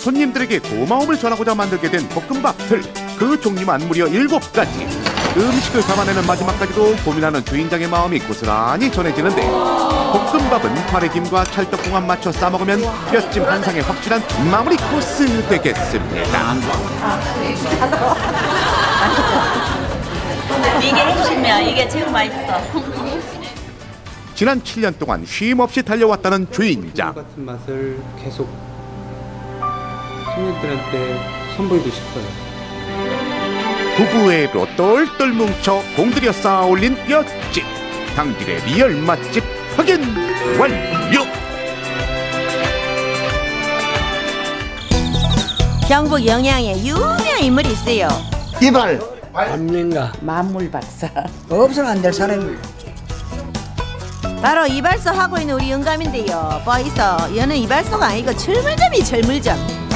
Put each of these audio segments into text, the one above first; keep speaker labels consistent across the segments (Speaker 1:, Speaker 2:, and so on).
Speaker 1: 손님들에게 고마움을 전하고자 만들게 된 볶음밥들. 그 종류만 무려 7가지. 음식을 담아내는 마지막까지도 고민하는 주인장의 마음이 고스란히 전해지는데, 볶음밥은 파래김과 찰떡궁합 맞춰 싸먹으면 뼈찜 한 상의 확실한 마무리 코스 되겠습니다.
Speaker 2: 이게 핵심이야. 이게 제일 맛있어.
Speaker 1: 지난 7년 동안 쉼없이 달려왔다는 주인장.
Speaker 3: 같은 맛을 계속 손님들한테 선보이고 싶어요.
Speaker 1: 부부의 로 똘똘 뭉쳐 공들여 쌓아 올린 뼈집. 당길의 리얼 맛집 확인 완료.
Speaker 4: 경북 영양에 유명 인물이 있어요.
Speaker 5: 이발
Speaker 6: 밤nen가
Speaker 7: 만물박사.
Speaker 6: 없어는 안 될 사람이.
Speaker 4: 바로 이발소 하고 있는 우리 영감인데요. 있어. 얘는 이발소가 아니고 철물점이 철물점.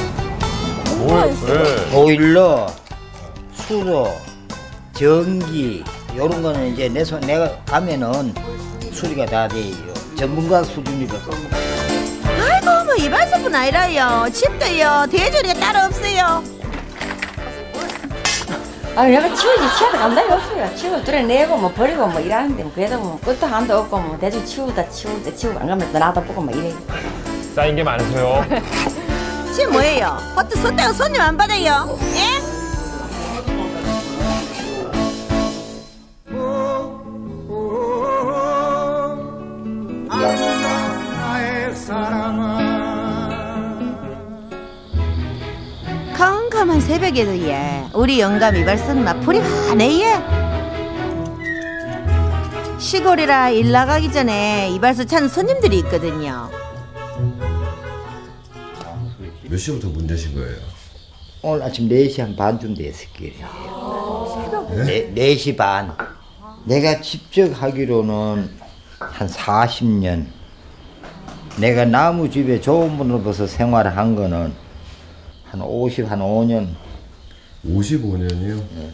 Speaker 5: 보일러, 수로, 전기 요런 거는 이제 내가 가면은 수리가 다 돼요. 전문가 수준이거든.
Speaker 4: 아이고 뭐 이발소뿐 아니라요. 집도요. 대전이가 따로 없어요.
Speaker 7: 내가 치우지 치워도 감당이 없어요. 치우고 뚫어내고 뭐 버리고 뭐 일하는데 뭐 그래도 뭐 끝도 한도 없고 뭐 대충 치우다 치우고 안 가면 또 나도 보고 막 이래.
Speaker 8: 쌓인 게 많으세요.
Speaker 4: 지금 뭐예요? 버트 손대고 손님 안 받아요? 예? 컴컴한 새벽에도 우리 영감 이발소는 막 불이 환해. 시골이라 일 나가기 전에 이발소 찾는 손님들이 있거든요.
Speaker 9: 몇 시부터 문 여신 거예요?
Speaker 5: 오늘 아침 4시 한 반쯤 됐을 거예요. 새벽 4시 반. 내가 직접 하기로는 한 40년. 내가 나무집에 좋은 분으로서 생활을 한 거는 한 5년.
Speaker 9: 55년이요?
Speaker 5: 네.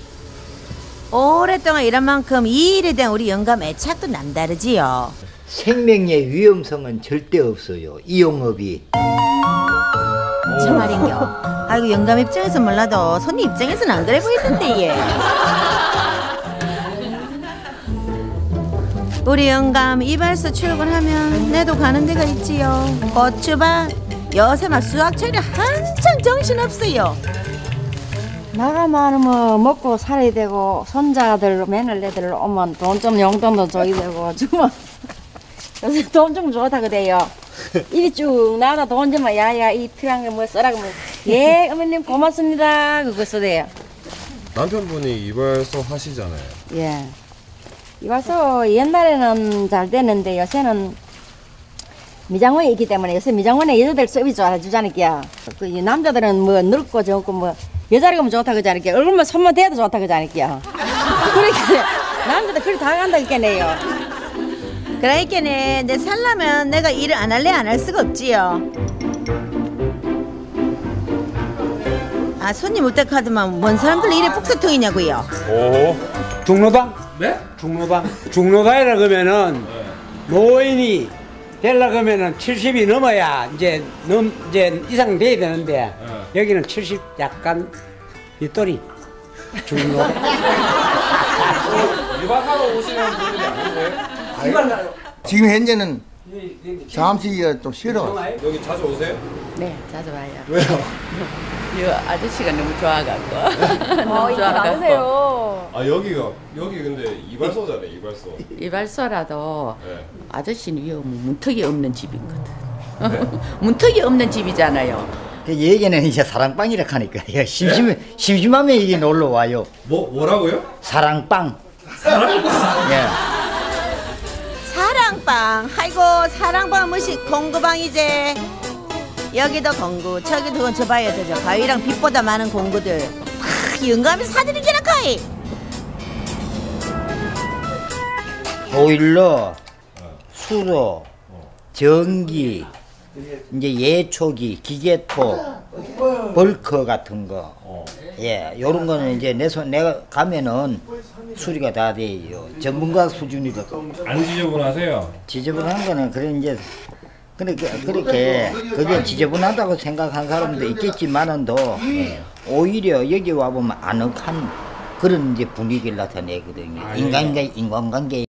Speaker 4: 오랫동안 일한 만큼 이 일에 대한 우리 영감 애착도 남다르지요.
Speaker 5: 생명의 위험성은 절대 없어요. 이 영업이.
Speaker 4: 저 말인겨. 아이고 영감 입장에서 몰라도 손님 입장에서는 안 그래 보이던데 얘. 우리 영감 이발소 출근하면 내도 가는 데가 있지요. 고추밭. 요새 막 수학철이 한창 정신없어요.
Speaker 7: 나가면 뭐 먹고 살아야 되고 손자들 며느리들 오면 돈 좀 용돈도 줘야 되고 주면 요새 돈 좀 좋다 그래요. 입이 쭉 나다 돈 좀 야야 이 필요한 거 뭐 써라고 뭐 예 어머님 고맙습니다 그거 써대요.
Speaker 9: 남편분이 이발소 하시잖아요.
Speaker 7: 예. 이발소 옛날에는 잘 됐는데 요새는 미장원이 있기 때문에 요새 미장원에 여자들 서비스 해주자니까. 그 남자들은 뭐 늙고 젊고 뭐 여자리가 뭐 좋다 그러자니까. 얼굴만 손만 대도 좋다 그러자니까. 그러니까 남자들 그리 다 간다 했겠네요.
Speaker 4: 그러니까네 내 살려면 내가 일을 안 할래 안 할 수가 없지요. 아 손님 올 때 카드만 뭔 사람들 일에 북새통이냐고요.
Speaker 8: 오.
Speaker 3: 중로당?
Speaker 8: 네?
Speaker 3: 중로당이라 그러면은 노인이 되려고 하면은 70이 넘어야 이제 이상 돼야 되는데 여기는 70 약간 윗돌이 중로.
Speaker 8: 이발하러 오시는 분들이 아닌데?
Speaker 5: 지금 현재는 잠시 좀 쉬러.
Speaker 8: 여기 자주 오세요?
Speaker 7: 네, 자주 와요.
Speaker 8: 왜요?
Speaker 2: 이 아저씨가 너무 좋아갖고. 너무
Speaker 7: 인기 많으세요.
Speaker 9: 아 여기 근데 이발소잖아요. 이발소.
Speaker 2: 이발소라도
Speaker 9: 네.
Speaker 2: 아저씨는 이 문턱이 없는 집이거든. 문턱이 없는 집이잖아요.
Speaker 5: 그 얘기는 이제 사랑빵이라 하니까 심심하면 이게 놀러 와요.
Speaker 9: 뭐라고요?
Speaker 5: 사랑빵. 예.
Speaker 4: 사랑방. 아이고 사랑방 무시 공구방이제. 여기도 공구 저기도 저 봐요 저 가위랑 빛보다 많은 공구들. 영감이 사드린 게나 거의.
Speaker 5: 보일러, 수로, 전기, 이제 예초기, 기계토, 벌커 같은 거. 예, 요런 거는 이제 내가 가면은 수리가 다 돼요. 전문가 수준이거든.
Speaker 8: 안 지저분하세요?
Speaker 5: 지저분한 거는 그래 이제 근데 그렇게 그게 지저분하다고 생각한 사람도 있겠지만은도 오히려 여기 와보면 아늑한 그런 이제 분위기를 나타내거든요. 인간관계